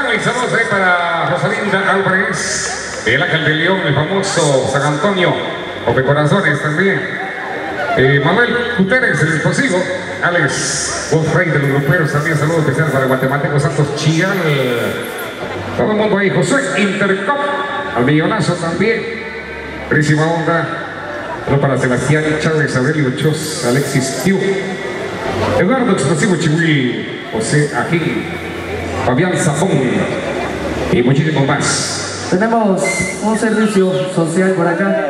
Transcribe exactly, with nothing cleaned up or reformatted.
mis saludos ahí para Rosalinda Álvarez, el Ángel de León, el famoso San Antonio, Ope Corazones también. Eh, Manuel Guterres, el explosivo, Alex Wolfrey de los gruperos, también saludos especiales para Guatemalteco Santos Chial, todo el mundo ahí, Josué Intercop, al millonazo también, buenísima onda, saludos para Sebastián Chávez, Aurelio Chos, Alexis Tiu, Eduardo Explosivo Chihuil, José Ajín, Fabián Zafón y muchísimo más. Tenemos un servicio social por acá.